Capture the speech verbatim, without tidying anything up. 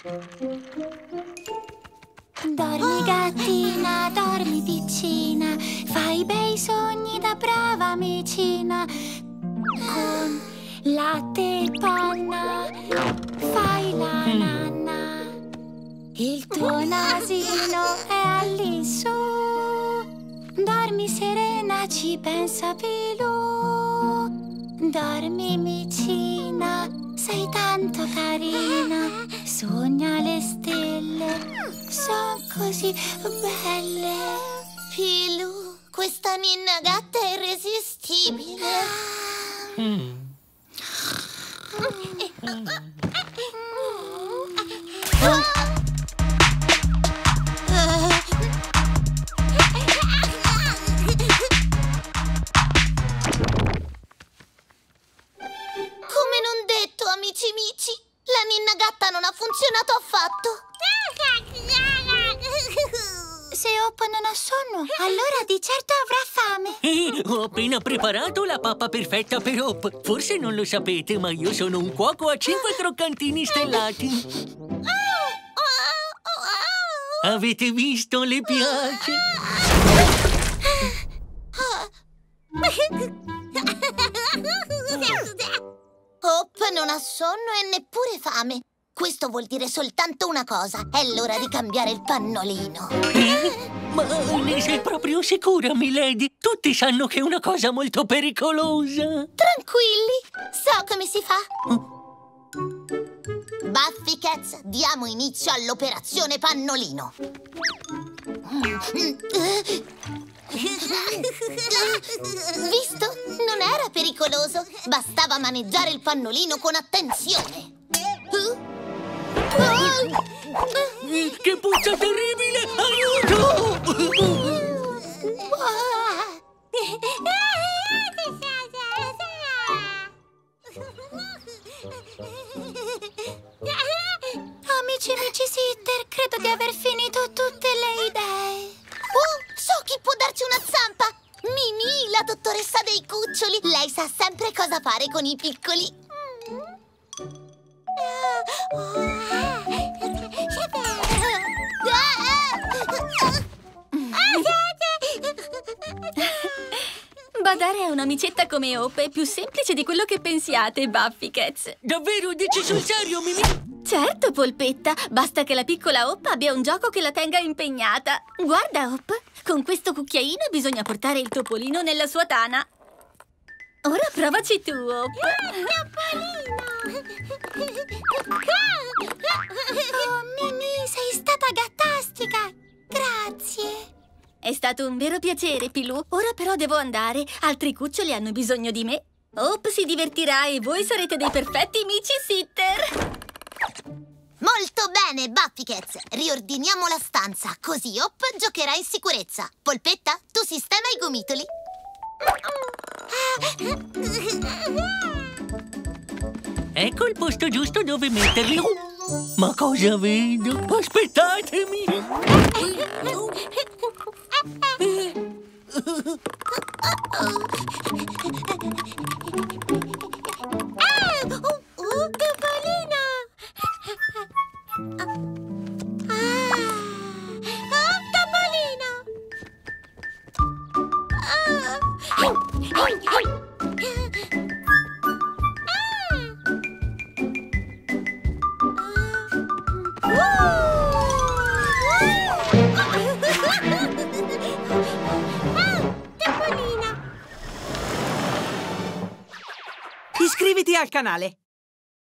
Dormi gattina, dormi piccina, fai bei sogni da brava amicina. Con latte e panna fai la nanna. Il tuo nasino è all'insù. Dormi serena, ci pensa Pilù. Dormi micina, sei tanto carina. Sogna le stelle, son così belle. Pilù, questa ninna gatta è irresistibile. Mm. Come non detto, amici mici, la ninna gatta non ha funzionato affatto. Se Hop non ha sonno, allora di certo avrà fame. Eh, ho appena preparato la pappa perfetta per Hop. Forse non lo sapete, ma io sono un cuoco a cinque croccantini stellati. Avete visto? Le piace? Hop non ha sonno e neppure fame. Questo vuol dire soltanto una cosa. È l'ora di cambiare il pannolino. Eh? Ma ne sei proprio sicura, milady? Tutti sanno che è una cosa molto pericolosa. Tranquilli, so come si fa. Buffy Cats, diamo inizio all'operazione pannolino. Visto? Non era pericoloso. Bastava maneggiare il pannolino con attenzione. Che puzza terribile! Aiuto! Amici mici sitter, credo di aver finito tutte le idee. Oh, so chi può darci una zampa! Mimi, la dottoressa dei cuccioli. Lei sa sempre cosa fare con i piccoli. Badare a un'amicetta come Hop è più semplice di quello che pensiate, Buffy Cats. Davvero? Dici sul serio, Mimi? Certo, polpetta. Basta che la piccola Hop abbia un gioco che la tenga impegnata. Guarda, Hop, con questo cucchiaino bisogna portare il topolino nella sua tana. Ora provaci tu, Hop. Oh, Mimi, sei stata gattastica. Grazie. È stato un vero piacere, Pilù. Ora però devo andare. Altri cuccioli hanno bisogno di me. Hop si divertirà e voi sarete dei perfetti amici sitter. Molto bene, Buffy Cats. Riordiniamo la stanza, così Hop giocherà in sicurezza. Polpetta, tu sistema i gomitoli. Ecco il posto giusto dove metterli. Ma cosa vedo? Aspettatemi! Oh, Topolino! Oh, Topolino! Iscriviti al canale!